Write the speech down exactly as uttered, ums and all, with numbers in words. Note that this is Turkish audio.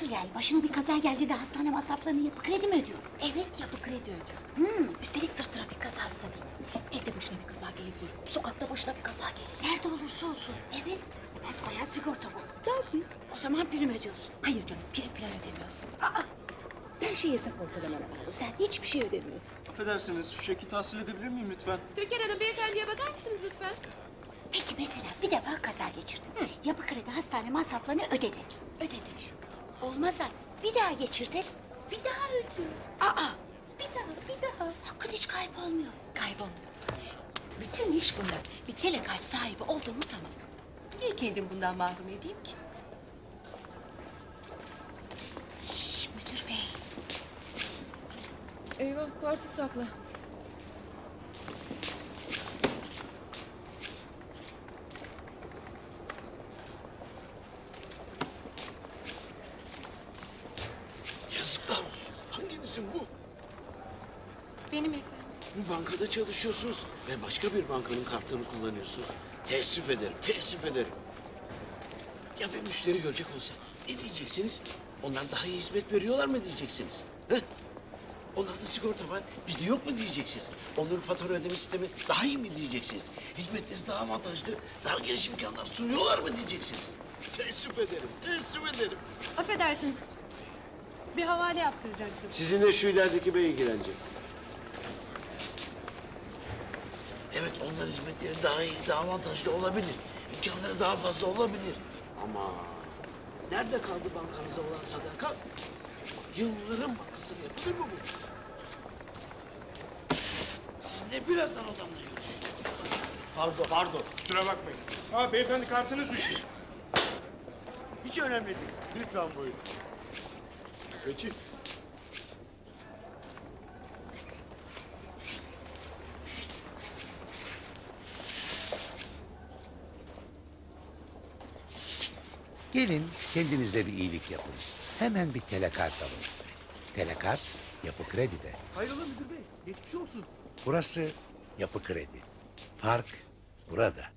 Nasıl yani? Başına bir kaza geldi de hastane masraflarını Yapı Kredi mi ödüyor? Evet, Yapı Kredi ödüyor. Hmm. Üstelik sırf trafik kazası da değil. Evde başına bir kaza gelebilir. Sokakta başına bir kaza gelebilir. Nerede olursa olsun. Evet. Basbayağı sigorta bu. Tabii. O zaman prim ödüyorsun. Hayır canım, prim falan ödemiyorsun. Aa, her şey hesap ortalamana bağlı. Sen hiçbir şey ödemiyorsun. Affedersiniz, şu çeki tahsil edebilir miyim lütfen? Türkan Hanım, beyefendiye bakar mısınız lütfen? Peki mesela bir defa kaza geçirdin. Yapı Kredi hastane masraflarını ödedi. Ödedi. Olmazsa bir daha geçirdin. Bir daha ödüyor. Aa, Bir daha, bir daha. hakkın hiç kaybolmuyor. Kaybolmuyor. Bütün iş bunda. Bir telekart sahibi oldun mu tamam. Niye kendim bundan mahrum edeyim ki? Şş, müdür bey. Eyvah, kartı sakla. Yazıklar olsun. Hanginizin bu? Benim efendim. Bu bankada çalışıyorsunuz ve başka bir bankanın kartını kullanıyorsunuz. Teessüf ederim, teessüf ederim. Ya bir müşteri görecek olsa ne diyeceksiniz? Onlar daha iyi hizmet veriyorlar mı diyeceksiniz? Heh? Onlarda sigorta var, bizde yok mu diyeceksiniz? Onların fatura ödeme sistemi daha iyi mi diyeceksiniz? Hizmetleri daha avantajlı, daha geniş imkanlar sunuyorlar mı diyeceksiniz? Teessüf ederim, teessüf ederim. Affedersiniz. Bir havale yaptıracaktım. Sizinle şu ilerideki bey ilgilenecek. Evet, onların hizmetleri daha iyi, daha avantajlı olabilir. İmkanları daha fazla olabilir. Ama nerede kaldı bankanıza olan sadakat? Yılların bankasını yapılır mı bu? Sizinle birazdan odamda görüşeceğim. Pardon, pardon. Kusura bakmayın. Ha beyefendi kartınız düştü. Hiç önemli değil. Lütfen buyurun. Peki. Gelin kendinize bir iyilik yapın. Hemen bir telekart alın. Telekart Yapı Kredi'de. Hayrola müdür bey, geçmiş olsun. Burası Yapı Kredi. Fark burada.